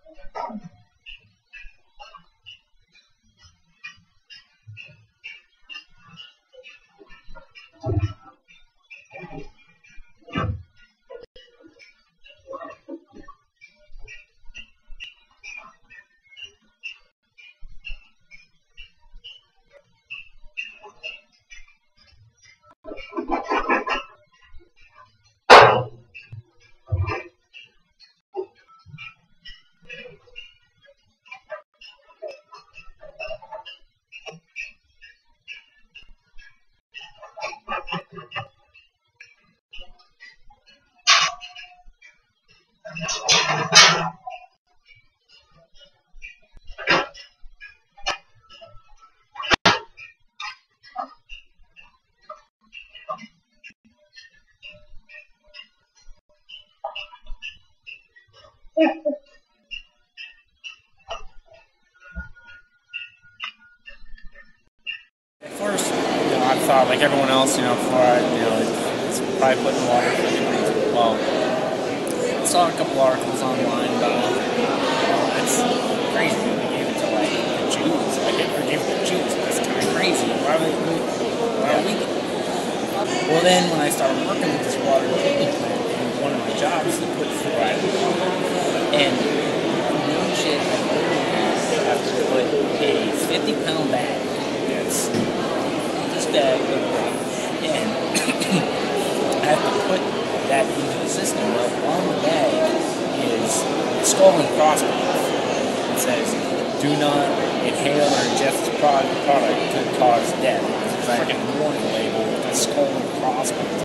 First, I thought, like everyone else, fluoride, it's probably put in water for good reason. Well, I saw a couple articles online about it. It's crazy. They gave it to like the Jews. I never gave it to the Jews. That's kind of crazy. Why are we? Well, then when I started working with this water treatment plant, and one of my jobs is to put fluoride in water, and no shit, I literally have to put a 50-pound bag. That's this bag, and I have to put that into the system. Well, on the bag is skull and crossbones. It says, "Do not inhale or ingest this product could cause death." It's a freaking warning label with a skull and crossbones